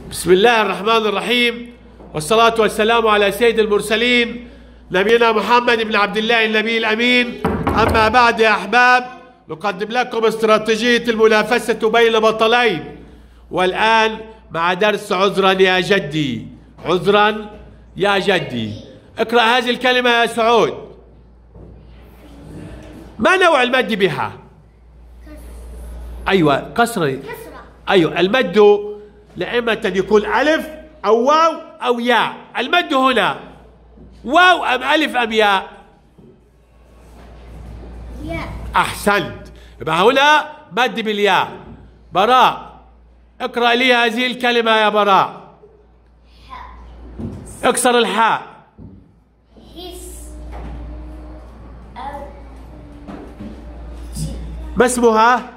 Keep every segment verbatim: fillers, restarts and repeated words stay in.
بسم الله الرحمن الرحيم، والصلاة والسلام على سيد المرسلين نبينا محمد بن عبد الله النبي الأمين. أما بعد يا أحباب، نقدم لكم استراتيجية المنافسة بين بطلين، والآن مع درس عذرا يا جدي. عذرا يا جدي. اقرأ هذه الكلمة يا سعود. ما نوع المد بها؟ أيوة كسرة. أيوة المد لإما يكون ألف أو واو أو ياء. المد هنا واو أم ألف أم ياء؟ ياء. أحسنت، يبقى هنا مد بالياء. براء، اقرأ لي هذه الكلمة يا براء. اكسر الحاء. حس. ما اسمها؟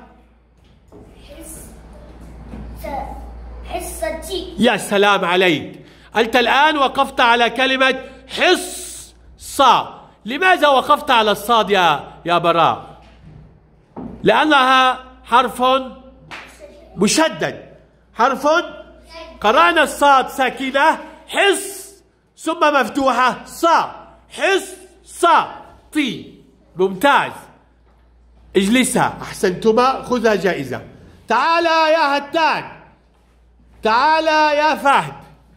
حصتي. يا سلام عليك، أنت الآن وقفت على كلمة حص صا. لماذا وقفت على الصاد يا يا براء؟ لأنها حرف مشدد، حرف قرأنا الصاد ساكنة حص ثم مفتوحة صا. حص صا طي. ممتاز، اجلسا. أحسنتما، خذها جائزة. تعال يا هتان، تعال يا فهد.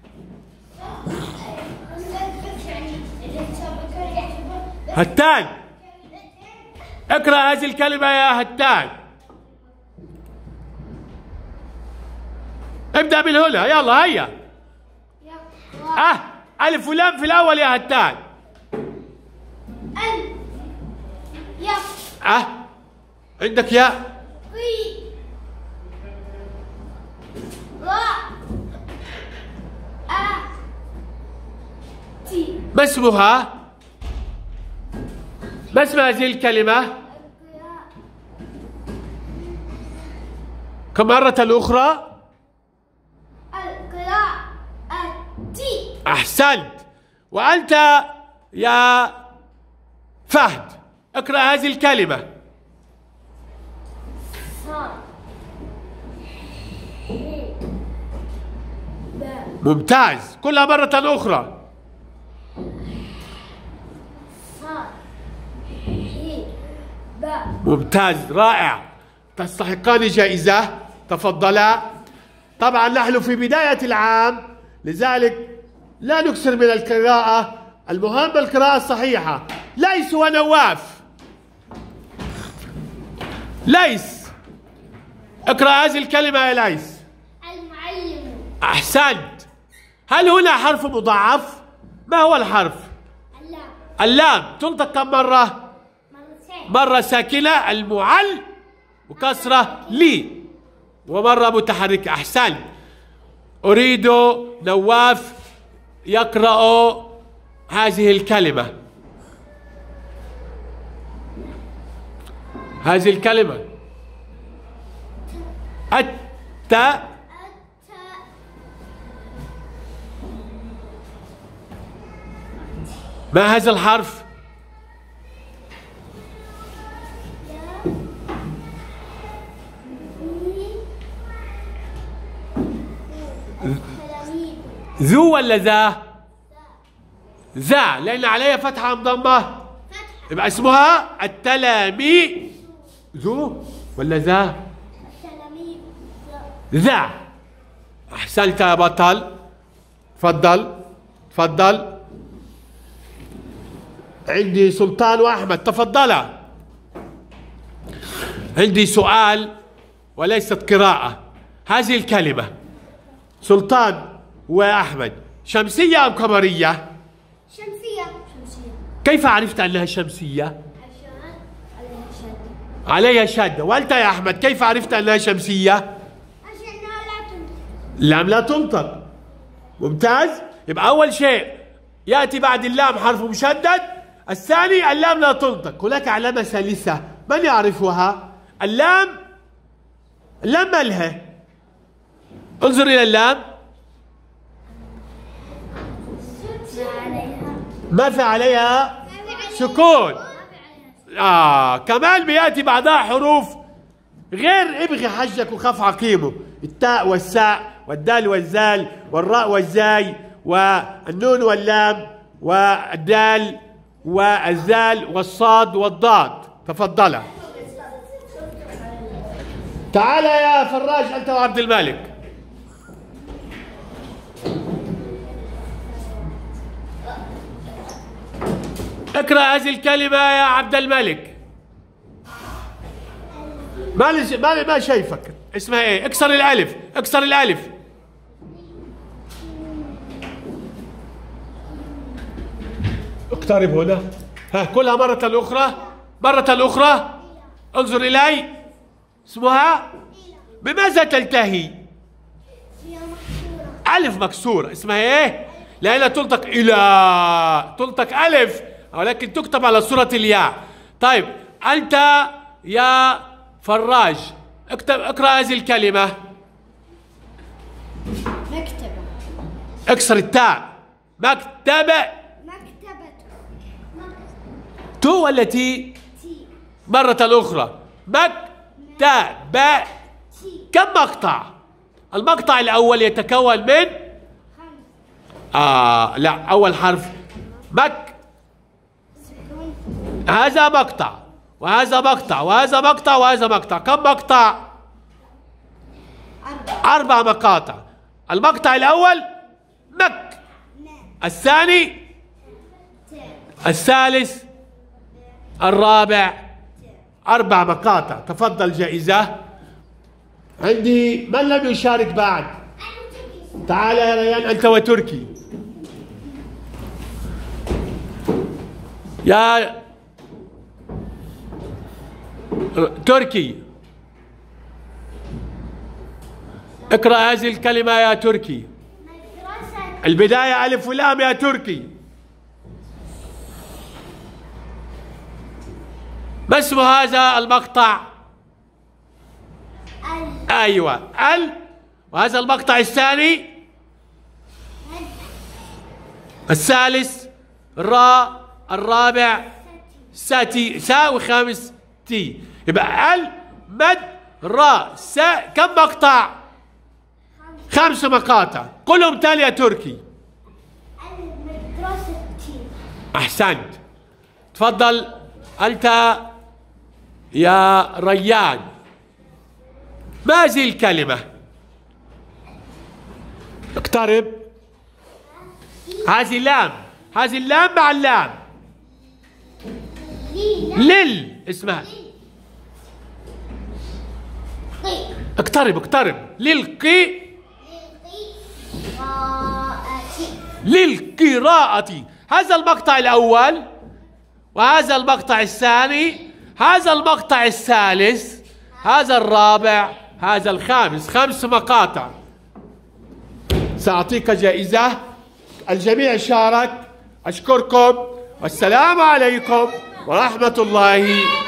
هتان، اقرأ هذه الكلمة يا هتان. ابدأ من هنا، يلا هيا. اه ألف ولام في الأول يا هتان. ال يا اه عندك ياء. قي را أ تي. ما اسمها؟ ما اسم هذه الكلمة؟ كم مرة أخرى؟ القراءة. أحسنت. وأنت يا فهد اقرأ هذه الكلمة. ممتاز، كلها مرة أخرى. ممتاز، رائع، تستحقان جائزة. تفضلا. طبعا نحن في بداية العام، لذلك لا نكثر من القراءة. المهم القراءة الصحيحة. ليس ونواف. ليس، اقرأ هذه الكلمة يا ليس. المعلم. أحسنت. هل هنا حرف مضاعف؟ ما هو الحرف؟ اللام. اللام تنطق كم مرة؟ مرتين. مرة ساكنة المعل وكسرة لي، ومرة متحركة. أحسنت. أريد نواف يقرأ هذه الكلمة. هذه الكلمة الت. ما هذا الحرف؟ ذو ولا ذا؟ ذا، لأن عليها فتحة أم ضمة؟ يبقى اسمها التلاميذ. ذو ولا ذا؟ ذا. أحسنت يا بطل. تفضل تفضل. عندي سلطان وأحمد، تفضلا. عندي سؤال وليست قراءة. هذه الكلمة سلطان وأحمد شمسية أم قمرية؟ شمسية. شمسية. كيف عرفت أنها شمسية؟ عشان عليها شد. عليها شدة. وأنت يا أحمد كيف عرفت أنها شمسية؟ عشانها لا تنطق. اللام لا تنطق. ممتاز. يبقى أول شيء يأتي بعد اللام حرف مشدد. الثاني اللام لا تنطق. هناك علامة ثالثة، من يعرفها؟ اللام، اللام ما لها. انظر إلى اللام، ما في عليها سكون. آه كمان بيأتي بعدها حروف غير ابغي حجك وخف عقيمه. التاء والساء والدال والزال والراء والزاي والنون واللام والدال والزال والصاد والضاد. تفضلا. تعال يا فراج أنت وعبد الملك. اقرأ هذه الكلمة يا عبد الملك. ما لي ما ما شايفك. اسمها ايه؟ اكسر الألف، اكسر الألف. اقترب هنا. ها كلها مرة أخرى، مرة أخرى. انظر إلي. اسمها بماذا تنتهي؟ ألف مكسورة. اسمها ايه؟ لأنها تنطق إلى، تنطق ألف ولكن تكتب على صورة الياء. طيب أنت يا فراج اكتب، اقرأ هذه الكلمة. مكتبة. اكسر التاء. مكتبة. مكتبة. تو ولا تي؟ تي. مرة أخرى. مكتبة. تي. كم مقطع؟ المقطع الأول يتكون من خمس. آه لا، أول حرف مك. سكون. هذا مقطع وهذا مقطع وهذا مقطع وهذا مقطع. كم مقطع؟ أربعة. أربع مقاطع. المقطع الأول مك، الثاني، الثالث، الرابع. أربع مقاطع. تفضل جائزة. عندي من لم يشارك بعد؟ تعال يا ريان أنت وتركي. يا تركي اقرأ هذه الكلمة يا تركي. البداية ألف ولام يا تركي. ما اسم هذا المقطع؟ ال. أيوة ال. وهذا المقطع الثاني، الثالث راء، الرابع ساتي ساء، وخامس تي. يبقى ال مد راء ساء. كم مقطع؟ خمس مقاطع. كلهم تالي يا تركي. المدرسة تي. أحسنت. تفضل أنت يا ريان. ما هذه الكلمة؟ اقترب. هذه لام، هذه اللام مع اللام. لل اسمها. اقترب اقترب. للقي. للقراءة. هذا المقطع الأول وهذا المقطع الثاني، هذا المقطع الثالث، هذا الرابع، هذا الخامس. خمس مقاطع. سأعطيك جائزة. الجميع شارك. أشكركم والسلام عليكم ورحمة الله